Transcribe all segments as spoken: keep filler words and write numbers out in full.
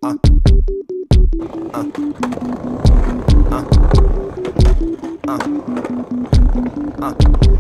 Uh, uh, uh, uh, uh.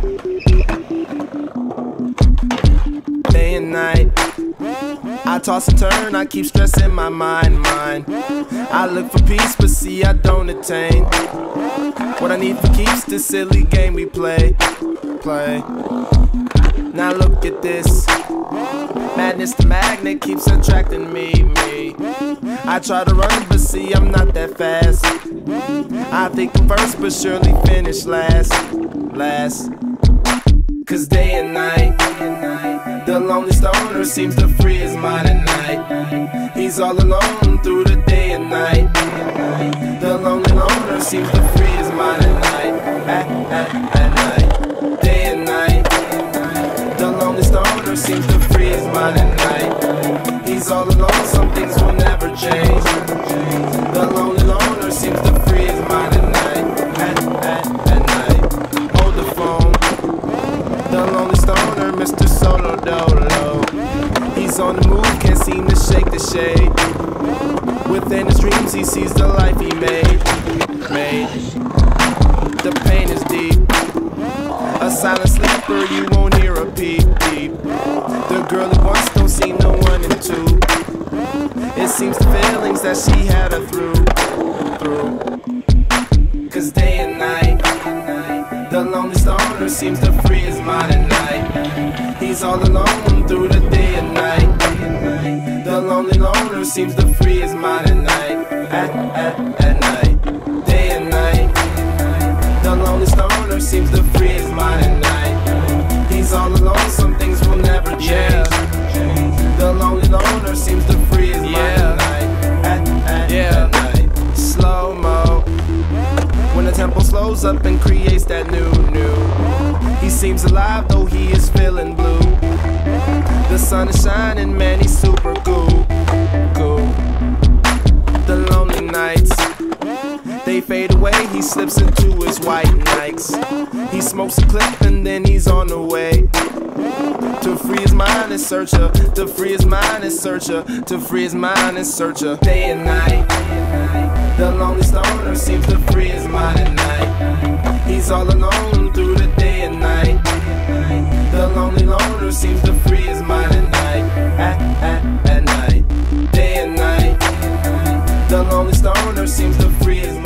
Day and night, I toss and turn, I keep stressing my mind, mind. I look for peace, but see I don't attain what I need for keeps this silly game we play, play. Now look at this, madness the magnet keeps attracting me, me. I try to run, but see I'm not that fast. I think I'm first, but surely finish last, last. Cause day and night, the lonely stoner seems to free his mind at night. He's all alone through the day and night. The lonely loner seems to free his mind at night, at, at, at night. Day and night, the lonely stoner seems to free his mind at night. He's all alone, some things will never change. The lonely loner seems to free his mind at night, at, at, at night. Hold the phone, the lonely stoner, Mister Solo Dolo. He's on the move, can't seem to shake the shade. Within his dreams he sees the life he made, made. The pain is deep, a silent sleeper, you won't hear a peep, peep. The girl he wants don't see no one in two. It seems the feelings that she had her through, through. Cause day and night, the lonely stoner seems to free his mind at night. He's all alone through the day and night. The lonely loner seems to free his mind at night, at, at, at night. Day and night, the lonely stoner seems to free his mind at night. He's all alone, some things will never change. Yeah. The lonely loner seems to free his mind yeah. at night, at, at, yeah. at night. Slow-mo, when the tempo slows up and creates that new, new. He seems alive though he is feeling blue. The sun is shining, man, he's super cool, cool. The lonely nights, they fade away, he slips into his white Nikes. He smokes a clip and then he's on the way to free his mind and searcher, to free his mind and searcher, to free his mind and searcher. Day and night, the lonely stoner seems to free his mind at night. He's all alone through the day and night. The lonely loner seems to free his mind at night, at, at, at night. Day and night, the lonely stoner seems to free his mind.